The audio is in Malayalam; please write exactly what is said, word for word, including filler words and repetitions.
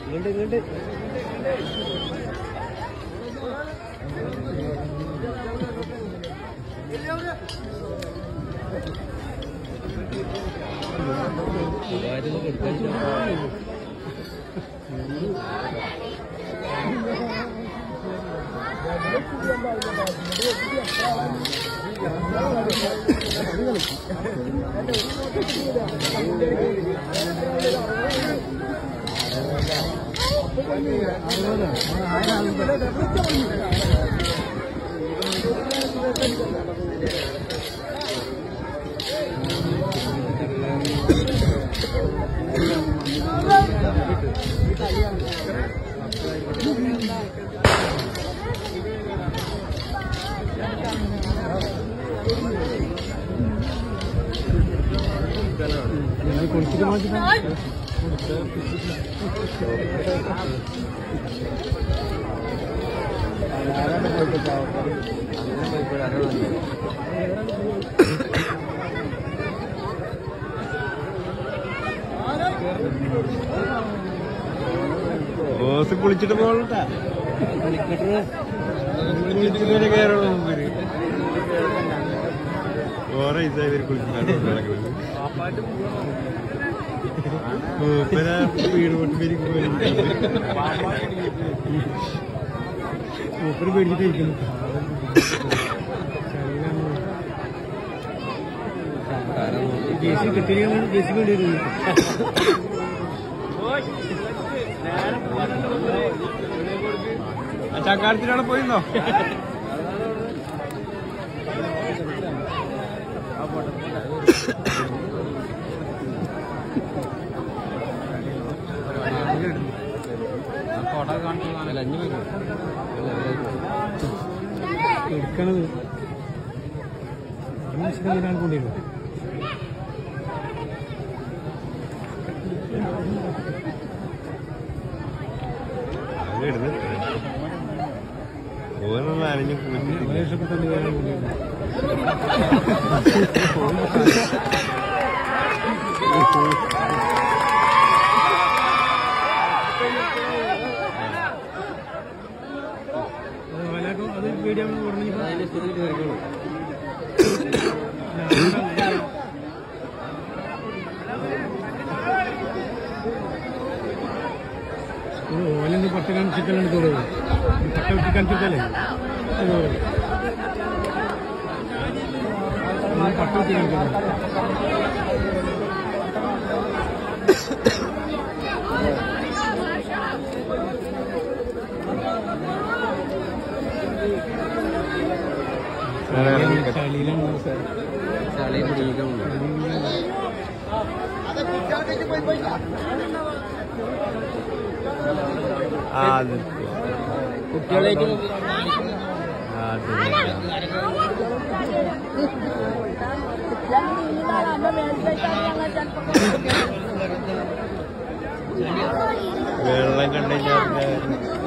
ഇങ്ങോട്ട് ഇങ്ങോട്ട് ഓസ് കുളിച്ചിട്ട് പോകണ്ടാ കുളിച്ചിട്ട് കയറുള്ളൂ മുമ്പില് ഓരോ ഇതായി കുളിച്ചിട്ടാണ് വീട് കൊണ്ട് മൂപ്പര് പേടിച്ചിട്ടിരിക്കുന്നു ജേസി കിട്ടിയ ജേസി വേണ്ടി ചക്കാലത്തിലാണ് പോയിരുന്നോ എടുക്കണത് മനസ്സിലാണ് കൊണ്ടിരുന്നു ഓരോ അരഞ്ഞു ഇഷ്ടപ്പെട്ടു അത് വീഡിയോ ഓലെന്ത് പട്ട കാണിച്ചിട്ടാണ് തോന്നുന്നത് പട്ട വെട്ടി കാണിച്ചിട്ടല്ലേ പട്ട വെട്ടി കാണിക്കുന്നത് ചളിയിലാണ് ചളി പിടിക്കുന്നുണ്ട് കുട്ടികളേക്ക് വെള്ളം കണ്ടുകഴിഞ്ഞാൽ